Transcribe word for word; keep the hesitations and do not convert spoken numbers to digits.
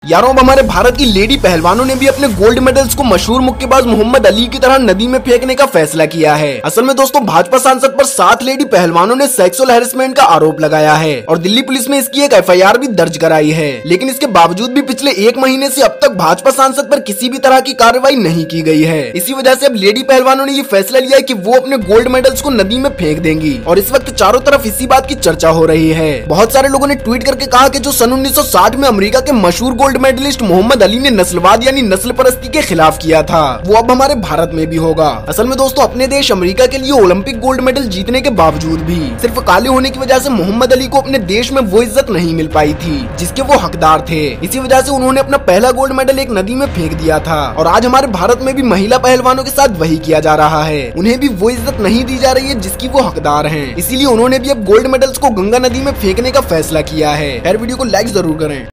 यारों अब हमारे भारत की लेडी पहलवानों ने भी अपने गोल्ड मेडल्स को मशहूर मुक्केबाज मोहम्मद अली की तरह नदी में फेंकने का फैसला किया है। असल में दोस्तों भाजपा सांसद पर सात लेडी पहलवानों ने सेक्सुअल हैरेसमेंट का आरोप लगाया है और दिल्ली पुलिस में इसकी एक एफ आई आर भी दर्ज कराई है। लेकिन इसके बावजूद भी पिछले एक महीने से अब तक भाजपा सांसद पर किसी भी तरह की कार्रवाई नहीं की गई है। इसी वजह से अब लेडी पहलवानों ने ये फैसला लिया है कि वो अपने गोल्ड मेडल्स को नदी में फेंक देंगी और इस वक्त चारों तरफ इसी बात की चर्चा हो रही है। बहुत सारे लोगों ने ट्वीट करके कहा कि जो सन उन्नीस सौ साठ में अमेरिका के मशहूर गोल्ड मेडलिस्ट मोहम्मद अली ने नस्लवाद यानी नस्ल परस्ती के खिलाफ किया था, वो अब हमारे भारत में भी होगा। असल में दोस्तों अपने देश अमेरिका के लिए ओलंपिक गोल्ड मेडल जीतने के बावजूद भी सिर्फ काले होने की वजह से मोहम्मद अली को अपने देश में वो इज्जत नहीं मिल पाई थी जिसके वो हकदार थे। इसी वजह से उन्होंने अपना पहला गोल्ड मेडल एक नदी में फेंक दिया था और आज हमारे भारत में भी महिला पहलवानों के साथ वही किया जा रहा है। उन्हें भी वो इज्जत नहीं दी जा रही है जिसकी वो हकदार हैं। इसीलिए उन्होंने भी अब गोल्ड मेडल्स को गंगा नदी में फेंकने का फैसला किया है। खैर वीडियो को लाइक जरूर करें।